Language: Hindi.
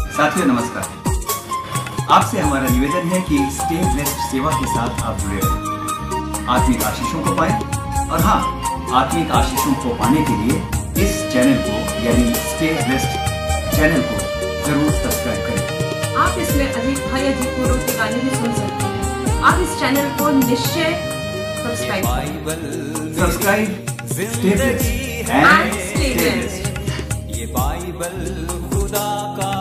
साथियों नमस्कार। आपसे हमारा निवेदन है कि स्टे ब्लेस्ड सेवा के साथ आप जुड़े रहें, आत्मिक आशीषों को पाएं और हाँ, आत्मिक आशीषों को पाने के लिए इस चैनल को यानी स्टे ब्लेस्ड चैनल को जरूर सब्सक्राइब करें। आप इसमें अधिक भाई अजीत मोरो के गाने भी सुन सकते हैं। आप इस चैनल को निश्चय सब्सक्राइब करें। Subscribe, stay blessed and stay blessed. ये बाइबल खुदा का